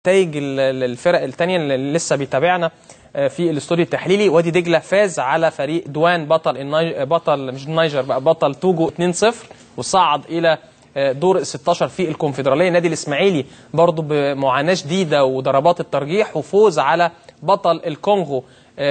نتائج الفرق الثانيه اللي لسه بيتابعنا في الاستوديو التحليلي. وادي دجله فاز على فريق دوان بطل مش النيجر بقى، بطل توجو 2-0 وصعد الى دور 16 في الكونفدراليه. نادي الاسماعيلي برضه بمعاناه شديده وضربات الترجيح وفوز على بطل الكونغو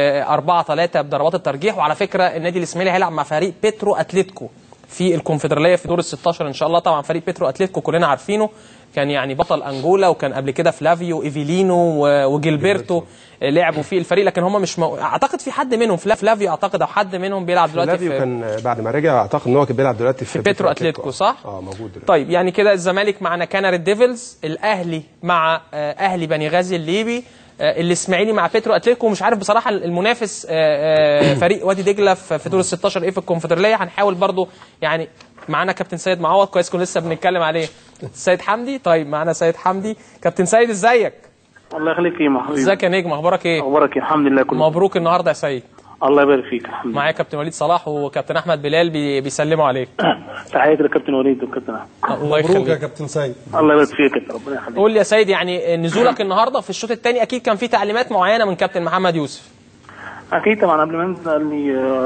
4-3 بضربات الترجيح. وعلى فكره النادي الاسماعيلي هيلعب مع فريق بيترو اتلتيكو في الكونفدراليه في دور ال16 ان شاء الله. طبعا فريق بيترو اتلتيكو كلنا عارفينه، كان يعني بطل انجولا، وكان قبل كده فلافيو ايفيلينو وجيلبرتو لعبوا في الفريق، لكن هم مش اعتقد في حد منهم فلافيو اعتقد او حد منهم بيلعب دلوقتي فلافيو كان بعد ما رجع اعتقد ان هو كان بيلعب دلوقتي في بيترو اتلتيكو صح؟ موجود دلوقتي. طيب يعني كده الزمالك معنا كاناري ديفلز، الاهلي مع اهلي بني غازي الليبي، الاسماعيلي مع بيترو اتلتيكو. مش عارف بصراحه المنافس فريق وادي دجله في دور ال16 ايه في الكونفدراليه. هنحاول برضو يعني معانا كابتن سيد معوض، كويس كنا لسه بنتكلم عليه. سيد حمدي، طيب معانا سيد حمدي. كابتن سيد ازيك؟ الله يخليك يا حبيبي. ازيك يا نجم، اخبارك ايه؟ اخبارك الحمد لله كله مبروك النهارده يا سيد. الله يبارك فيك. الحمد لله. معايا كابتن وليد صلاح وكابتن احمد بلال بيسلموا عليك. تحياتي للكابتن وليد والكابتن احمد. الله يخليك. مبروك يا كابتن سيد. الله يبارك فيك يا ربنا يخليك. قول لي يا سيد، يعني نزولك النهارده في الشوط الثاني اكيد كان في تعليمات معينه من كابتن محمد يوسف. اكيد طبعا، قبل ما انزل قال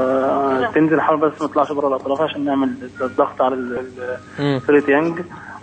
لي تنزل حاول بس ما تطلعش بره الاطراف عشان نعمل الضغط على فريق يانج،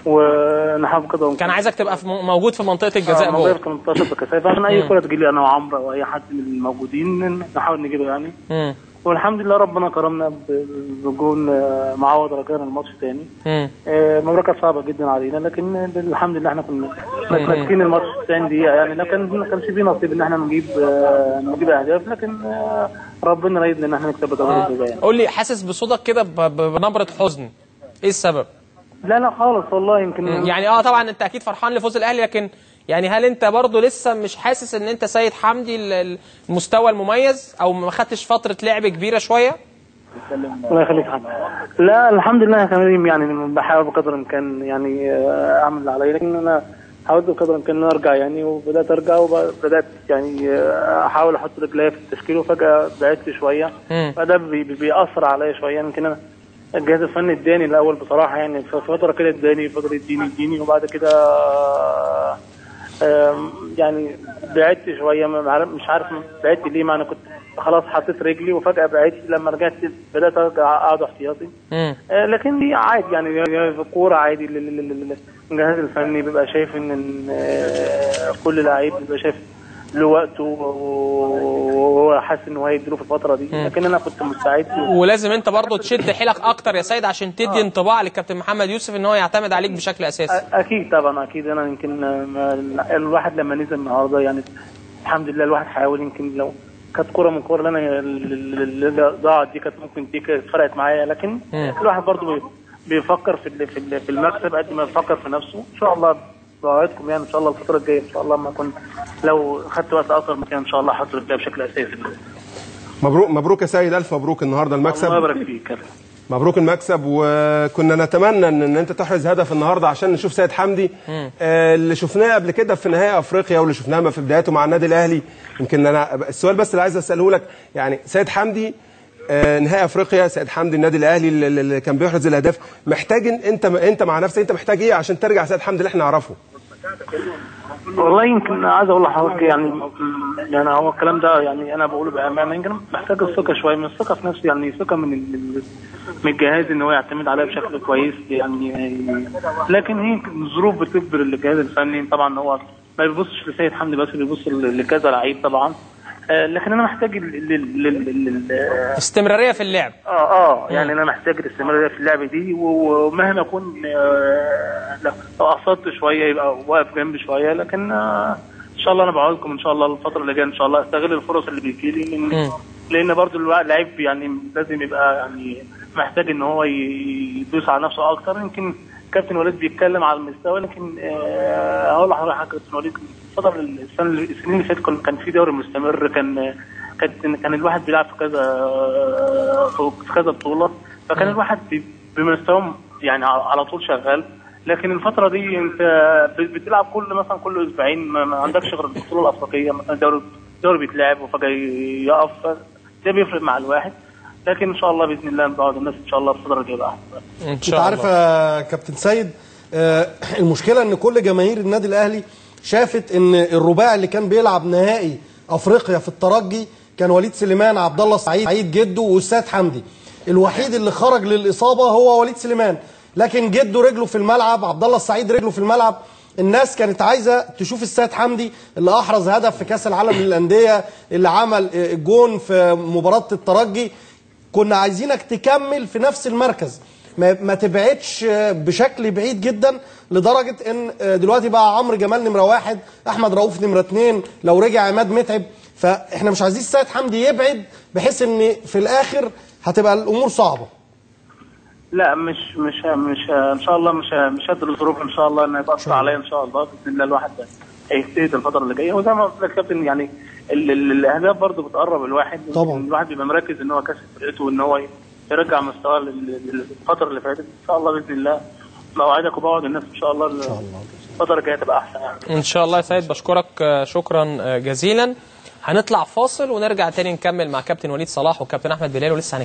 ونحاول كده. كان عايزك تبقى موجود في منطقه الجزاء جوه. موجود في منطقه الجزاء عشان اي كره تجي لي انا وعمرو او اي حد من الموجودين نحاول نجيبه يعني. والحمد لله ربنا كرمنا بجون معوض رجعنا الماتش تاني. المباراه كانت صعبه جدا علينا، لكن الحمد لله احنا كنا ماسكين الماتش 90 دقيقه يعني، لكن ما كانش فيه نصيب ان احنا نجيب اهداف، لكن ربنا رايدنا ان احنا نكسب بضربات الجزاء يعني. قول لي، حاسس بصوتك كده بنبره حزن، ايه السبب؟ لا خالص والله. يمكن يعني طبعا انت اكيد فرحان لفوز الاهلي، لكن يعني هل انت برضه لسه مش حاسس ان انت سيد حمدي المستوى المميز، او ما خدتش فتره لعب كبيره شويه؟ الله يخليك حمد. لا الحمد لله يا كريم، يعني بحاول بقدر الامكان يعني اعمل اللي عليا، لكن انا حاولت بقدر الامكان ان ارجع يعني، وبدات ارجع وبدات يعني احاول احط رجليا في التشكيل، وفجاه بعدت شويه، فده بيأثر عليا شويه. يمكن انا الجهاز الفني اداني الاول بصراحه يعني، في فتره كده اداني فتره يديني وبعد كده يعني بعدت شويه، مش عارف بعدت ليه، ما انا كنت خلاص حطيت رجلي وفجاه بعدت. لما رجعت بدات ارجع اقعد احتياطي، لكن دي عادي يعني في الكوره عادي. الجهاز الفني بيبقى شايف ان كل لعيب بيبقى شايف له وقته وهو حاسس ان هو هيديله في الفتره دي، لكن انا كنت مستعد. ولازم انت برضه تشد حيلك اكتر يا سيد عشان تدي انطباع للكابتن محمد يوسف ان هو يعتمد عليك بشكل اساسي. اكيد طبعا اكيد. انا يمكن الواحد لما نزل النهارده يعني الحمد لله الواحد حاول، يمكن لو كانت كوره من الكور اللي ضاعت دي كانت ممكن دي فرقت معايا، لكن الواحد برضه بيفكر في المكسب قد ما بيفكر في نفسه. ان شاء الله بوعدكم يعني ان شاء الله الفتره الجايه ان شاء الله ما كنت لو خدت وقت اكتر من كده ان شاء الله احط رجلي بشكل اساسي. مبروك يا سيد، الف مبروك النهارده المكسب. الله يبارك فيك. مبروك المكسب، وكنا نتمنى ان انت تحرز هدف النهارده عشان نشوف سيد حمدي اللي شفناه قبل كده في نهائي افريقيا واللي شفناه في بداياته مع النادي الاهلي. يمكن انا السؤال بس اللي عايز اساله لك يعني، سيد حمدي نهائي افريقيا، سيد حمدي النادي الاهلي اللي كان بيحرز الاهداف، محتاج انت مع نفسك انت محتاج ايه عشان ترجع سيد حمدي اللي احنا نعرفه؟ والله يمكن عايز اقول لحضرتك يعني هو الكلام ده يعني انا بقوله بامانه، يمكن محتاج الثقه شويه، من الثقه في نفسي يعني، ثقه من الجهاز ان هو يعتمد عليها بشكل كويس يعني. لكن هي الظروف بتجبر الجهاز الفني طبعا، هو ما بيبصش لسيد حمدي بس، بيبص لكذا لعيب طبعا. لكن انا محتاج استمراريه في اللعب. يعني انا محتاج الاستمراريه في اللعب دي، ومهما اكون لو قصرت شويه يبقى واقف جنبي شويه، لكن ان شاء الله انا بعوزكم ان شاء الله الفتره اللي جايه ان شاء الله استغل الفرص اللي بتجيلي، لان برضو اللعيب يعني لازم يبقى يعني محتاج ان هو يدوس على نفسه اكتر. يمكن كابتن وليد بيتكلم على المستوى، لكن هقول لحضرتك كابتن وليد الفتره السنين اللي فاتت كان في دوري مستمر، كان الواحد بيلعب في كذا بطوله، فكان الواحد بمستوى يعني على طول شغال. لكن الفتره دي انت بتلعب كل اسبوعين، ما عندكش غير البطوله الافريقيه مثلا، الدوري بيتلعب وفجاه يقف، ده بيفرق مع الواحد. لكن ان شاء الله باذن الله نبعد الناس ان شاء الله الفتره الجايه احسن. انت عارف يا كابتن سيد، المشكله ان كل جماهير النادي الاهلي شافت ان الرباعي اللي كان بيلعب نهائي افريقيا في الترجي كان وليد سليمان، عبد الله السعيد جده، والسيد حمدي. الوحيد اللي خرج للاصابه هو وليد سليمان، لكن جده رجله في الملعب، عبد الله السعيد رجله في الملعب. الناس كانت عايزه تشوف السيد حمدي اللي احرز هدف في كاس العالم للانديه، اللي عمل الجون في مباراه الترجي. كنا عايزينك تكمل في نفس المركز، ما تبعدش بشكل بعيد جدا، لدرجه ان دلوقتي بقى عمرو جمال نمره 1، احمد رؤوف نمره 2، لو رجع عماد متعب. فاحنا مش عايزين السيد حمدي يبعد، بحيث ان في الاخر هتبقى الامور صعبه. لا مش ان شاء الله مش قد الظروف ان شاء الله انها تاثر عليا ان شاء الله باذن الله. الواحد هيجتهد الفتره اللي جايه، وزي ما قلت لك يا كابتن يعني الاهداف برضه بتقرب الواحد طبعا. الواحد بيبقى مركز ان هو كسب فرقته وان هو يرجع مستواه الفتره اللي فاتت ان شاء الله باذن الله. موعدك وبوعد الناس ان شاء الله الفتره الجايه تبقى احسن يعني. ان شاء الله يا سيد، بشكرك شكرا جزيلا. هنطلع فاصل ونرجع تاني نكمل مع كابتن وليد صلاح وكابتن احمد بلال، ولسه